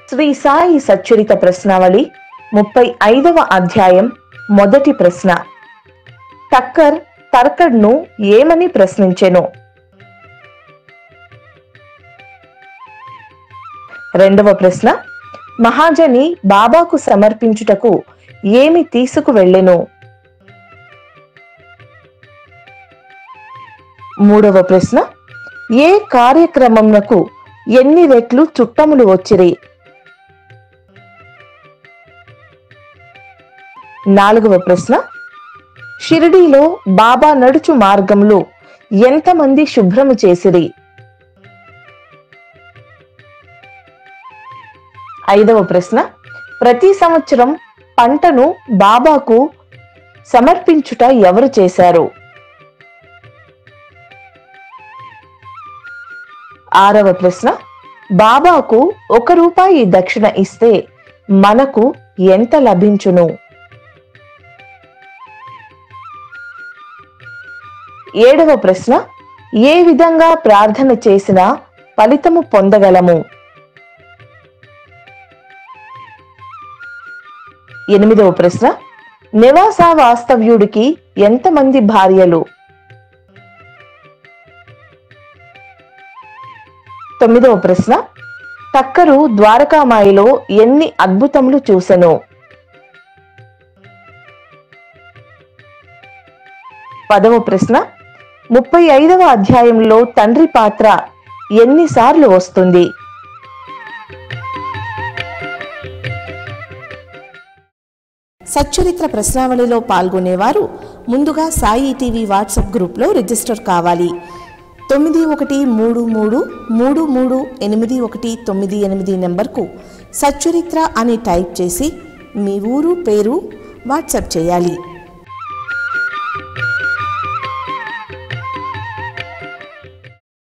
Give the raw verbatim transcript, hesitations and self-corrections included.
శ్రీ సాయి సచ్చరిత ప్రశ్నావళి ముప్పై ఐదవ అధ్యాయం మొదటి ప్రశ్న. టక్కర్ తర్కడ్ను ఏమని ప్రశ్నించెను? రెండవ ప్రశ్న. మహాజని బాబాకు సమర్పించుటకు ఏమి తీసుకువెళ్ళెను? మూడవ ప్రశ్న. ఏ కార్యక్రమమునకు ఎన్ని రెట్లు చుట్టములు వచ్చిరి? నాలుగవ ప్రశ్న. షిరిడీలో బాబా నడుచు మార్గంలో ఎంతమంది శుభ్రము చేసిరి? ఐదవ ప్రశ్న. ప్రతి సంవత్సరం పంటను బాబాకు సమర్పించుట ఎవరు చేశారు? ఆరవ ప్రశ్న. బాబాకు ఒక రూపాయి దక్షిణ ఇస్తే మనకు ఎంత లభించును? ఏడవ ప్రశ్న. ఏ విధంగా ప్రార్థన చేసినా ఫలితము పొందగలము? ఎనిమిదవ ప్రశ్న. నివాస వాస్తవ్యుడికి ఎంతమంది భార్యలు? తొమ్మిదవ ప్రశ్న. టక్కరు ద్వారకామాయిలో ఎన్ని అద్భుతములు చూసెను? పదవ ప్రశ్న. ముప్పై ఐదవ అధ్యాయంలో తండ్రి పాత్ర ఎన్నిసార్లు వస్తుంది? సచ్చరిత్ర ప్రశ్నావళిలో పాల్గొనేవారు ముందుగా సాయి టీవీ వాట్సాప్ గ్రూప్లో రిజిస్టర్ కావాలి. తొమ్మిది ఒకటి మూడు మూడు మూడు మూడు ఎనిమిది ఒకటి తొమ్మిది ఎనిమిది నెంబర్కు సచ్చరిత్ర అని టైప్ చేసి మీ ఊరు పేరు వాట్సాప్ చేయాలి.